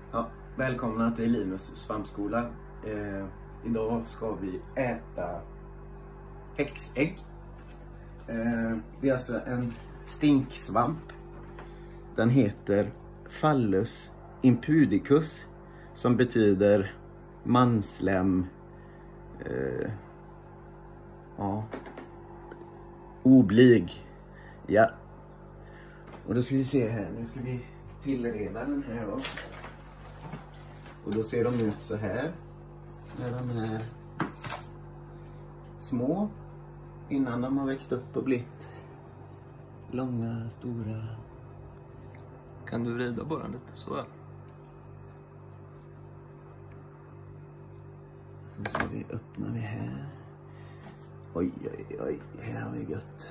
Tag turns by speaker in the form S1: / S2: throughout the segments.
S1: Ja, välkomna till Linus svampskola. Idag ska vi äta häxägg. Det är alltså en stinksvamp. Den heter Phallus impudicus, som betyder manslem, oblyg. Ja. Och då ska vi se här, nu ska vi tillreda den här då. Och då ser de ut så här. När de är små. Innan de har växt upp och blivit långa, stora.
S2: Kan du vrida på den lite så?
S1: Sen ska vi öppna vi här. Oj, oj, oj. Här har vi gött.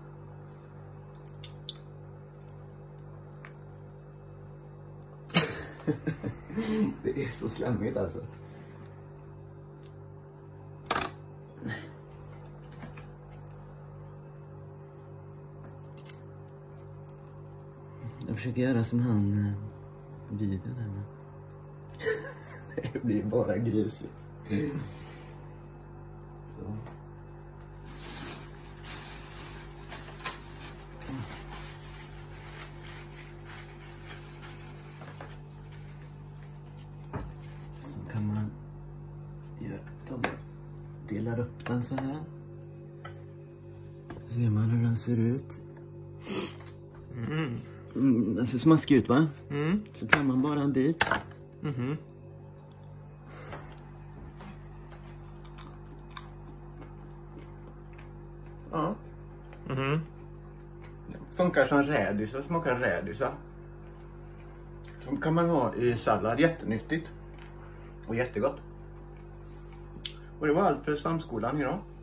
S1: Det är så slemmigt alltså. Jag försöker göra som han videon där, men det blir bara grisigt. Så. Så kan man delar upp den så här. Så ser man hur den ser ut. Den ser smaskig ut, va? Så kan man bara en bit. Ja. Funkar som rädisor, smakar rädisor. Som kan man ha i sallad, jättenyttigt. Och jättegott. Och det var allt för svampskolan idag.